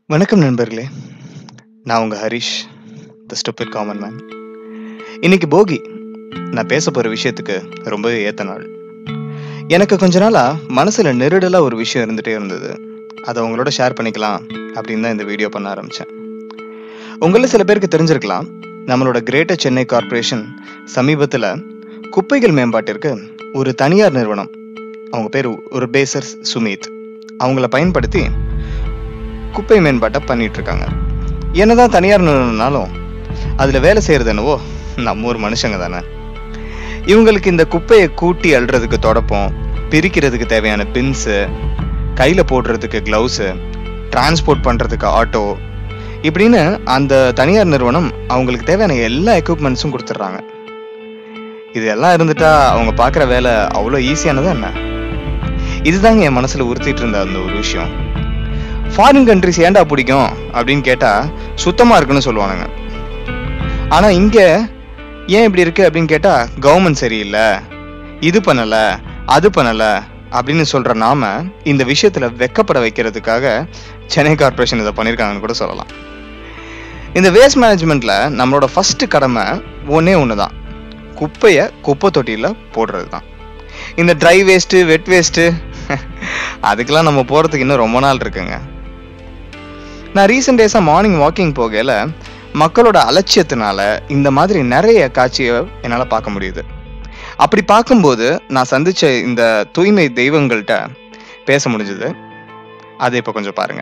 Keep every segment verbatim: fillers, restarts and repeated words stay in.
வணக்கம் நண்பர்களே, நான் உங்க Harish, the stupid common man. இன்னைக்கு போகி. நான் பேச போற விஷயத்துக்கு ரொம்பவே ஏத்த நாள். எனக்கு கொஞ்ச நாளா மனசுல நெருடலா ஒரு விஷயம் இருந்துட்டே இருந்தது. அதை உங்களோட ஷேர் பண்ணிக்கலாம் அப்படின்னு தான் இந்த வீடியோ பண்ண ஆரம்பிச்சேன். உங்கள சில பேருக்கு தெரிஞ்சிருக்கலாம், நம்மளோட கிரேட்டர் சென்னை கார்பரேஷன் சமீபத்துல குப்பைகள் மேம்பாட்டிற்கு ஒரு தனியார் நிறுவனம், அவங்க பேர் ஒரு பேசர் சுமித், அவங்கள பயன்படுத்தி குப்பை மேம்பாட்டை பண்ணிட்டு இருக்காங்க. என்னதான் தனியார் நிறுவனம்னாலும் அதுல வேலை செய்யறது என்னவோ நம்ம ஒரு மனுஷங்க தானே. இவங்களுக்கு இந்த குப்பையை கூட்டி அள்ளுறதுக்கு தொடப்பம், பிரிக்கிறதுக்கு தேவையான பின்ஸு, கையில போடுறதுக்கு கிளவுஸு, டிரான்ஸ்போர்ட் பண்றதுக்கு ஆட்டோ, இப்படின்னு அந்த தனியார் நிறுவனம் அவங்களுக்கு தேவையான எல்லா எக்யூப்மெண்ட்ஸும் கொடுத்துட்றாங்க. இது எல்லாம் இருந்துட்டா அவங்க பாக்குற வேலை அவ்வளோ ஈஸியானதா என்ன? இதுதாங்க என் மனசுல உறுத்திட்டு இருந்த அந்த ஒரு விஷயம். ஃபாரின் கண்ட்ரிஸ் ஏன்டா பிடிக்கும் அப்படின்னு கேட்டா சுத்தமா இருக்குன்னு சொல்லுவானுங்க. ஆனா இங்க ஏன் இப்படி இருக்கு அப்படின்னு கேட்டா கவர்மெண்ட் சரியில்லை, இது பண்ணல அது பண்ணல அப்படின்னு சொல்ற நாம இந்த விஷயத்துல வெக்கப்பட வைக்கிறதுக்காக சென்னை கார்பரேஷன் இதை பண்ணிருக்காங்கன்னு கூட சொல்லலாம். இந்த வேஸ்ட் மேனேஜ்மெண்ட்ல நம்மளோட ஃபர்ஸ்ட் கடமை ஒன்னே ஒண்ணுதான், குப்பைய குப்பை தொட்டியில போடுறது தான். இந்த ட்ரை வேஸ்ட், வெட் வேஸ்ட் அதுக்கெல்லாம் நம்ம போறதுக்கு இன்னும் ரொம்ப நாள் இருக்குங்க. நான் ரீசெண்ட் டேஸா மார்னிங் வாக்கிங் போகல மக்களோட அலட்சியத்தினால இந்த மாதிரி நிறைய காட்சியை என்னால பார்க்க முடியுது. அப்படி பார்க்கும்போது நான் சந்திச்ச இந்த தூய்மை தெய்வங்கள்கிட்ட பேச முடிஞ்சது. அதை இப்போ கொஞ்சம் பாருங்க.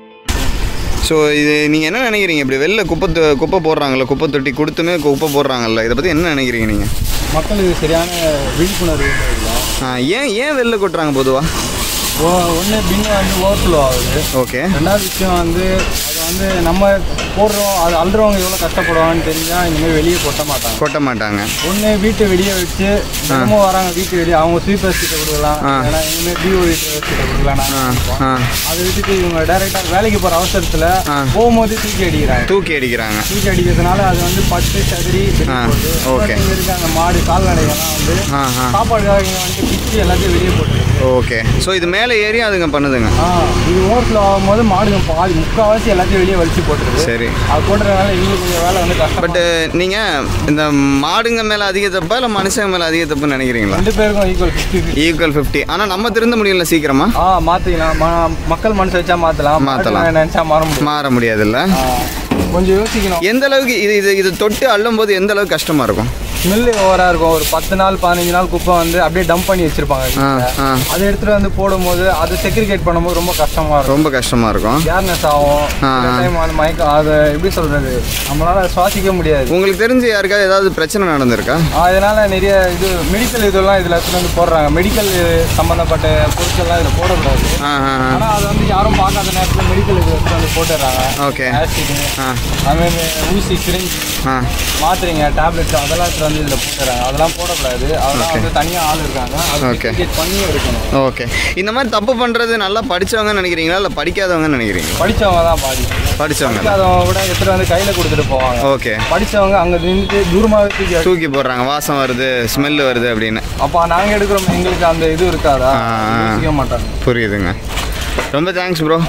ஸோ இது நீங்கள் என்ன நினைக்கிறீங்க? இப்படி வெளில குப்பை குப்பை போடுறாங்கல்ல, குப்பை தொட்டி கொடுத்துமே குப்பை போடுறாங்கல்ல, இதை பற்றி என்ன நினைக்கிறீங்க நீங்கள்? மக்களுக்கு சரியான விழிப்புணர்வு இல்லை. ஏன் ஏன் வெளில கொட்டுறாங்க பொதுவாக? ஓ ஒன்று பின்னு வந்து ஓவர்ஃப்ளோ ஆகுது. ஓகே. ரெண்டாவது விஷயம் வந்து அது வந்து நம்ம போடுறோம், அது அல்றவங்க எவ்வளோ கஷ்டப்படுவாங்கன்னு தெரிஞ்சால் இனிமேல் வெளியே கொட்ட மாட்டாங்க கொட்ட மாட்டாங்க ஒன்று வீட்டை வெளியே வச்சு தினமும் வராங்க, வீட்டு வெளியே அவங்க ஸ்வீப்பர்ஸ் கிட்ட கொடுக்கலாம், ஏன்னா இனிமேல் பிஓ கிட்ட கொடுக்கலாம். அதை விட்டுட்டு இவங்க டைரெக்டாக வேலைக்கு போகிற அவசரத்தில் போகும்போது தூக்கி அடிக்கிறாங்க தூக்கி அடிக்கிறாங்க தூக்கி அடிக்கிறதுனால அது வந்து பட்டு சதுரி இருக்காங்க. மாடு கால்நடைகள்லாம் வந்து சாப்பாடுக்காக இங்கே வந்து பிச்சு எல்லாத்தையும் வெளியே போட்டுருக்கு. ஓகே. ஸோ இது மேலே ஏறி அதுங்க பண்ணுதுங்க. ஆ இது ஓவர்ஃப்ளோ ஆகும்போது மாடுங்க பாதி முக்கால்வாசி எல்லாத்தையும் வெளியே வலிச்சு போட்டுருக்கு. சரி. அது போட்டுறதுனால எங்களுக்கு கொஞ்சம் வேலை வந்து கஷ்டம். பட் நீங்கள் இந்த மாடுங்க மேலே அதிக தப்பா இல்லை மனுஷங்க மேலே அதிக தப்புன்னு நினைக்கிறீங்களா? ரெண்டு பேருக்கும் ஈக்குவல் ஃபிஃப்டி ஈக்குவல் ஃபிஃப்டி. ஆனால் நம்ம திருந்த முடியல சீக்கிரமா. ஆ மாற்றிக்கலாம், மக்கள் மனசு வச்சா மாற்றலாம், மாற்றலாம் நினச்சா மாற முடியும் மாற முடியாதுல்ல. கொஞ்சம் யோசிக்கணும். எந்த அளவுக்கு இது இது இது தொட்டு அள்ளும் போது எந்த அளவுக்கு கஷ்டமாக இருக்கும்? ஸ்மெல்லு ஓவராக இருக்கும். ஒரு பத்து நாள் பதினஞ்சு நாள் குப்பை வந்து அப்படியே டம்ப் பண்ணி வச்சிருப்பாங்க. அதை எடுத்துகிட்டு வந்து போடும்போது அதை செக்ரிகேட் பண்ணும்போது ரொம்ப கஷ்டமாக இருக்கும். ரொம்ப கஷ்டமாக இருக்கும். கேர்னஸ் ஆகும், டைம் அது மயக்கம், அதை எப்படி சொல்கிறது, நம்மளால் சுவாசிக்க முடியாது. உங்களுக்கு தெரிஞ்சு யாருக்காவது ஏதாவது பிரச்சனை நடந்திருக்கா? அதனால் நிறைய இது மெடிக்கல் இதெல்லாம் இதில் எடுத்துகிட்டு வந்து போடுறாங்க. மெடிக்கல் சம்மந்தப்பட்ட பொருட்கள்லாம் இதில் போடக்கூடாது. ஆனால் அதை வந்து யாரும் பார்க்காத நேரத்தில் மெடிக்கல் இது எடுத்துகிட்டு வந்து போட்டுடுறாங்க. ஓகே. ஆசிட், அதுமாதிரி ஊசி, சிரிஞ்ச், மாத்திரைங்க, டேப்லெட்ஸ் அதெல்லாம் எடுத்துகிட்டு வந்து இதில் போட்டுறாங்க. அதெல்லாம் போடக்கூடாது. அதெல்லாம் வந்து தனியாக ஆள் இருக்காங்க, அதை பண்ணி எடுக்கணும். ஓகே. இந்த மாதிரி தப்பு பண்ணுறது நல்லா படித்தவங்க நினைக்கிறீங்களா இல்லை படிக்காதவங்க நினைக்கிறீங்க? படித்தவங்க தான் பாதி. படித்தவங்க அதவங்க கூட எடுத்துகிட்டு வந்து கையில் கொடுத்துட்டு போவாங்க. ஓகே. படித்தவங்க அங்கே நின்றுட்டு தூரமாக தூக்கி தூக்கி போடுறாங்க, வாசம் வருது, ஸ்மெல் வருது அப்படின்னு. அப்போ நாங்கள் எடுக்கிறோம், எங்களுக்கு அந்த இது இருக்காதா? யோசிக்க மாட்டாங்க. புரியுதுங்க. ரொம்ப தேங்க்ஸ் ப்ரோ.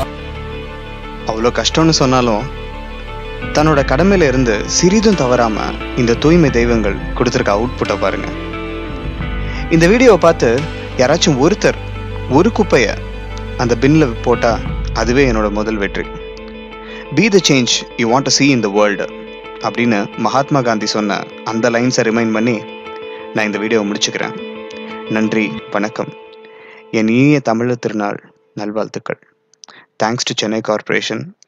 அவ்வளோ கஷ்டம்னு சொன்னாலும் தன்னோட கடமையில இருந்து சிறிதும் தவறாம இந்த தூய்மை தெய்வங்கள் கொடுத்துருக்க அவுட்புட்டை பாருங்க. இந்த வீடியோவை பார்த்து யாராச்சும் ஒருத்தர் ஒரு குப்பைய அந்த பின்ல போட்டா அதுவே என்னோட முதல் வெற்றி. Be the change you want to see in the world அப்படின்னு மகாத்மா காந்தி சொன்ன அந்த லைன்ஸை ரிமைண்ட் பண்ணி நான் இந்த வீடியோவை முடிச்சுக்கிறேன். நன்றி, வணக்கம். என் இனிய தமிழர் திருநாள் நல்வாழ்த்துக்கள். Thanks to Chennai corporation